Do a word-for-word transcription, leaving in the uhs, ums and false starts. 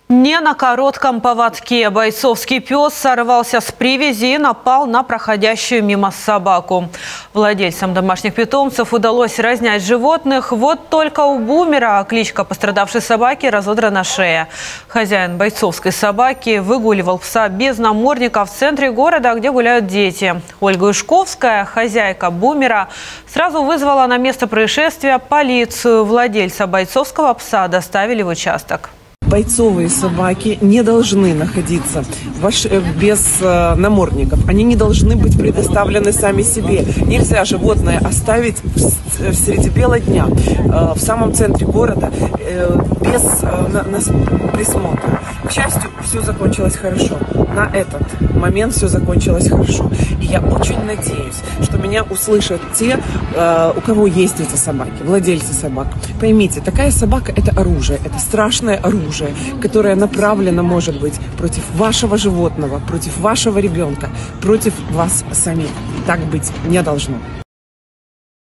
Не на коротком поводке. Бойцовский пес сорвался с привязи и напал на проходящую мимо собаку. Владельцам домашних питомцев удалось разнять животных. Вот только у Бумера, кличка пострадавшей собаки, разодрана шея. Хозяин бойцовской собаки выгуливал пса без намордника в центре города, где гуляют дети. Ольга Ишковская, хозяйка Бумера, сразу вызвала на место происшествия полицию. Владельца бойцовского пса доставили в участок. Бойцовые собаки не должны находиться без намордников. Они не должны быть предоставлены сами себе. Нельзя животное оставить среди бела дня в самом центре города без присмотра. К счастью, все закончилось хорошо. На этот момент все закончилось хорошо. И я очень надеюсь, что меня услышат те, у кого есть эти собаки, владельцы собак. Поймите, такая собака – это оружие, это страшное оружие, которое направлено, может быть, против вашего животного, против вашего ребенка, против вас самих. Так быть не должно.